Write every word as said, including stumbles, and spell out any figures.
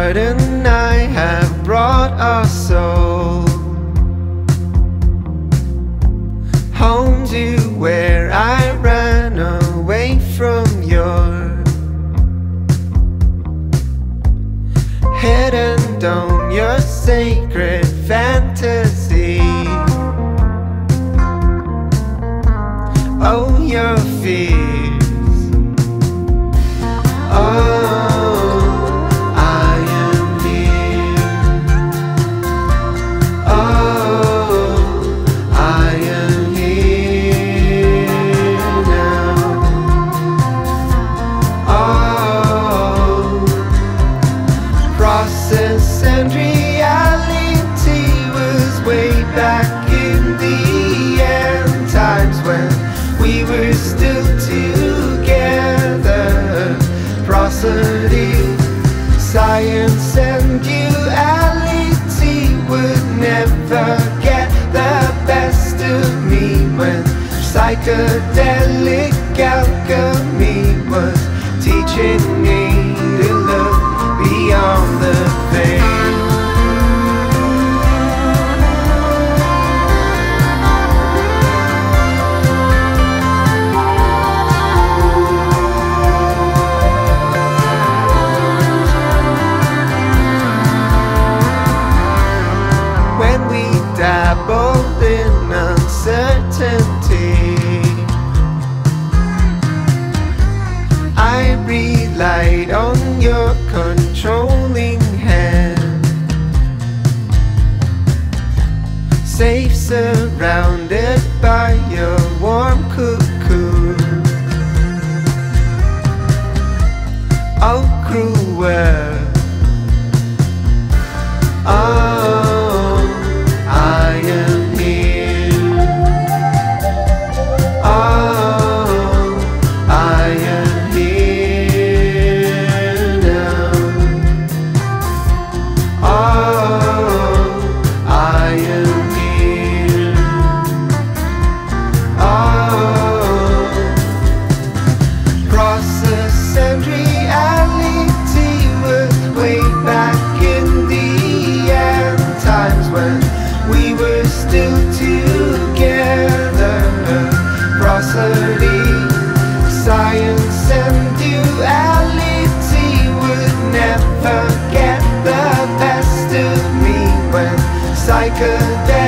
God and I have brought our soul home to where I ran away from your head and on your sacred fantasy. Oh, your fears. Oh, I am here. Oh, I am here now. Oh, process and reality was way back in the end times when we were still together. Prosody, science and duality would never get the best of me when psychedelic alchemy was teaching me to look beyond the pain. Dabbled in uncertainty, I relied on your controlling hand, safe surrounded by your warm cocoon. Oh, cruel. Oh, I am here. Oh, I am here now. Oh, I am here. Oh, process and reality was way back in the end times when we were still together. Prosody, science and duality would never get the best of me when psychedelic